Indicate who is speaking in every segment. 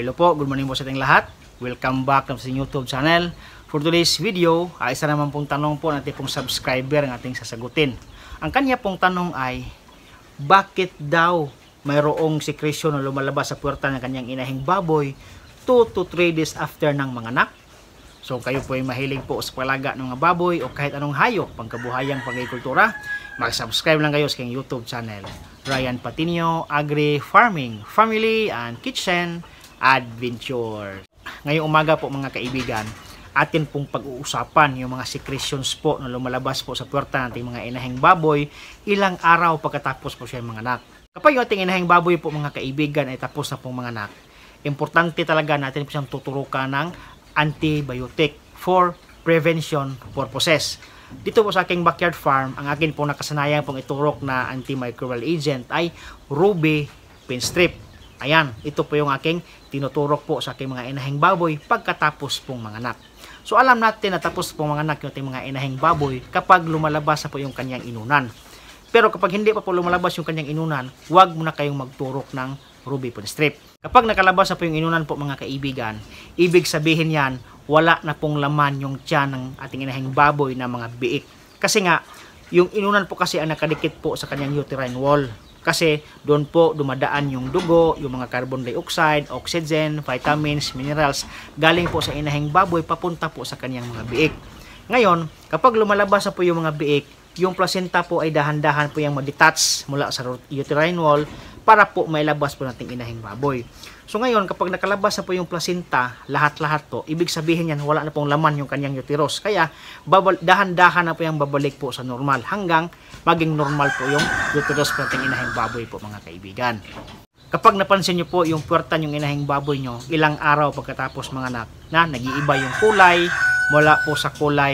Speaker 1: Hello po, good morning po sa ating lahat. Welcome back sa YouTube channel. For today's video, isa naman pong tanong po natin pong subscriber ang ating sasagutin. Ang kanya pong tanong ay, bakit daw mayroong secretion na lumalabas sa puwerta ng kanyang inahing baboy 2 to 3 days after ng mga anak? So kayo po ay mahilig po sa palaga ng mga baboy o kahit anong hayop, pangkabuhayang pag-agrikultura, mag-subscribe lang kayo sa aking YouTube channel. Ryan Patinio, Agri Farming, Family and Kitchen Adventure. Ngayong umaga po mga kaibigan, atin pong pag-uusapan yung mga secretions po na lumalabas po sa puwerta ng ating mga inahing baboy ilang araw pagkatapos po siya mga anak. Kapag yung ating inahing baboy po mga kaibigan ay tapos na pong mga anak, importante talaga natin po siyang tuturukan ng antibiotic for prevention purposes. Dito po sa aking backyard farm, ang akin po nakasanayan pong iturok na antimicrobial agent ay Ruby Pinstrip. Ayan, ito po yung aking tinuturok po sa aking mga inahing baboy pagkatapos pong mga anak. So alam natin na tapos pong mga anak yung ating mga inahing baboy kapag lumalabas na po yung kanyang inunan. Pero kapag hindi pa po lumalabas yung kanyang inunan, huwag muna kayong magturok ng Ruby Pinstrip. Kapag nakalabas na po yung inunan po mga kaibigan, ibig sabihin yan, wala na pong laman yung tiyan ng ating inahing baboy na mga biik. Kasi nga, yung inunan po kasi ang nakadikit po sa kanyang uterine wall. Kasi doon po dumadaan yung dugo, yung mga carbon dioxide, oxygen, vitamins, minerals, galing po sa inahing baboy papunta po sa kanyang mga biik. Ngayon, kapag lumalabas na po yung mga biik, yung placenta po ay dahan-dahan po yung ma-detach mula sa uterine wall para po mailabas po nating inahing baboy. So ngayon, kapag nakalabas na po yung placenta, lahat-lahat po, ibig sabihin yan, wala na pong laman yung kanyang uterus. Kaya, dahan-dahan na po yung babalik po sa normal hanggang maging normal po yung uterus po nating inahing baboy po mga kaibigan. Kapag napansin nyo po yung puwerta yung inahing baboy nyo, ilang araw pagkatapos mga anak na nag-iiba yung kulay, mula po sa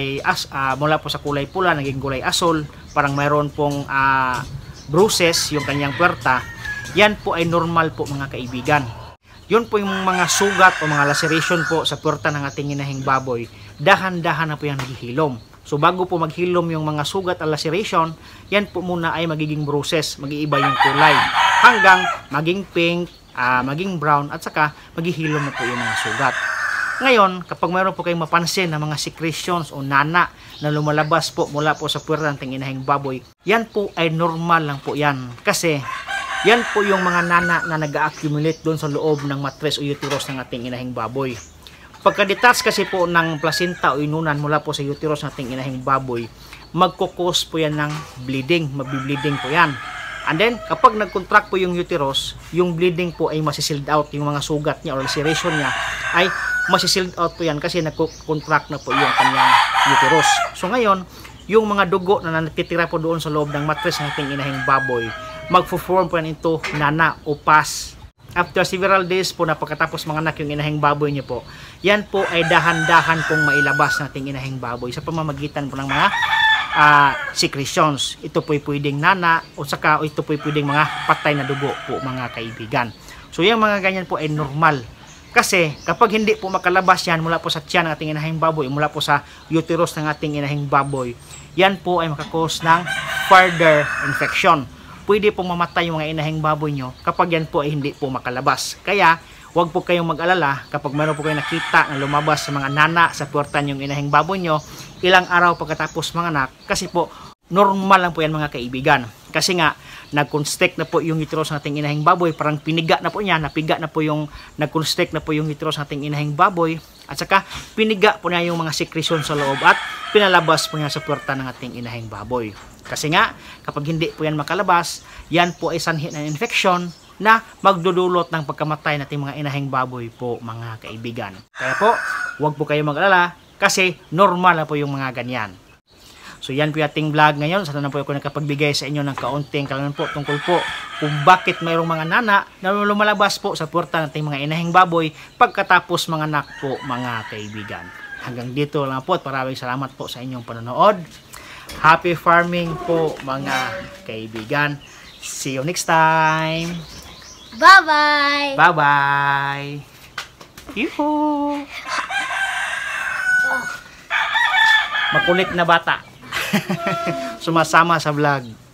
Speaker 1: kulay pula, naging kulay asol, parang mayroon pong bruises yung kanyang puwerta, yan po ay normal po mga kaibigan. Yun po yung mga sugat o mga laceration po sa puwerta ng ating inahing baboy, dahan-dahan na po yan naghihilom. So bago po maghilom yung mga sugat at laceration, yan po muna ay magiging bruises, mag-iiba yung kulay, hanggang maging pink, maging brown, at saka maghihilom na po yung mga sugat. Ngayon, kapag mayroon po kayong mapansin na mga secretions o nana na lumalabas po mula po sa puwerta ng ating inahing baboy, yan po ay normal lang po yan. Kasi yan po yung mga nana na nag-accumulate doon sa loob ng matres o uterus ng ating inahing baboy. Pagka-detach kasi po ng placenta o inunan mula po sa uterus ng ating inahing baboy, magkukos po yan ng bleeding, mabibleeding po yan. And then, kapag nag-contract po yung uterus, yung bleeding po ay masisild out, yung mga sugat niya o laceration niya ay masisild out po yan kasi nag-contract na po yung kanyang uterus. So ngayon, yung mga dugo na natitira po doon sa loob ng matres ng ating inahing baboy, magfo-form po yan into nana o pus. After several days po na pagkatapos mga anak yung inahing baboy niyo po, yan po ay dahan-dahan pong mailabas nating inahing baboy sa pamamagitan po ng mga secretions. Ito po ay pwedeng nana o saka ito po ay pwedeng mga patay na dugo po mga kaibigan. So yung mga ganyan po ay normal. Kasi kapag hindi po makalabas yan mula po sa tiyan ng ating inahing baboy, mula po sa uterus ng ating inahing baboy, yan po ay makakos ng further infection. Pwede pong mamatay yung mga inahing baboy nyo kapag yan po ay hindi po makalabas. Kaya, huwag po kayong mag-alala kapag meron po kayong nakita na lumabas sa mga nana sa puwerta yung inahing baboy nyo, ilang araw pagkatapos mga anak, kasi po, normal lang po yan mga kaibigan. Kasi nga, nag-constrict na po yung uterus ng ating inahing baboy, parang piniga na po niya, napiga na po yung, nag-constrict na po yung uterus ng ating inahing baboy, at saka piniga po niya yung mga secretion sa loob at pinalabas po niya sa puwerta ng ating inahing baboy. Kasi nga, kapag hindi po yan makalabas, yan po ay sanhi ng infection na magdudulot ng pagkamatay nating mga inahing baboy po mga kaibigan. Kaya po, huwag po kayong mag-alala kasi normal na po yung mga ganyan. So yan po yung ating vlog ngayon. Sana na po ako nakapagbigay sa inyo ng kaunting kaalaman po tungkol po kung bakit mayroong mga nana na lumalabas po sa puwerta nating mga inahing baboy pagkatapos mga anak po mga kaibigan. Hanggang dito lang po at maraming salamat po sa inyong panonood. Happy farming po mga kaibigan. See you next time.
Speaker 2: Bye-bye.
Speaker 1: Bye-bye. Yuhu. Makulit na bata. Sumasama sa vlog.